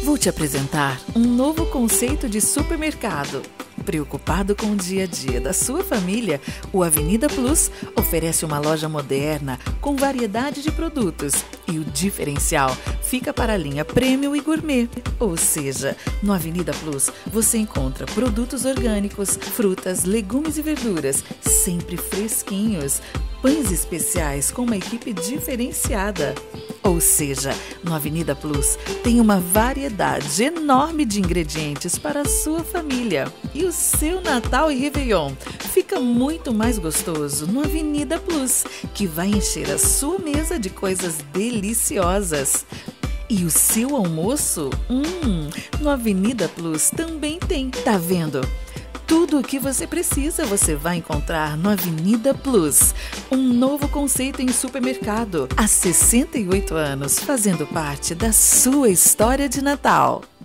Vou te apresentar um novo conceito de supermercado. Preocupado com o dia a dia da sua família, o Avenida Plus oferece uma loja moderna com variedade de produtos e o diferencial fica para a linha Premium e Gourmet. Ou seja, no Avenida Plus você encontra produtos orgânicos, frutas, legumes e verduras, sempre fresquinhos, pães especiais com uma equipe diferenciada. Ou seja, no Avenida Plus tem uma variedade enorme de ingredientes para a sua família. E o seu Natal e Réveillon fica muito mais gostoso no Avenida Plus, que vai encher a sua mesa de coisas deliciosas. E o seu almoço? No Avenida Plus também tem. Tá vendo? Tudo o que você precisa você vai encontrar no Avenida Plus. Um novo conceito em supermercado. Há 68 anos, fazendo parte da sua história de Natal.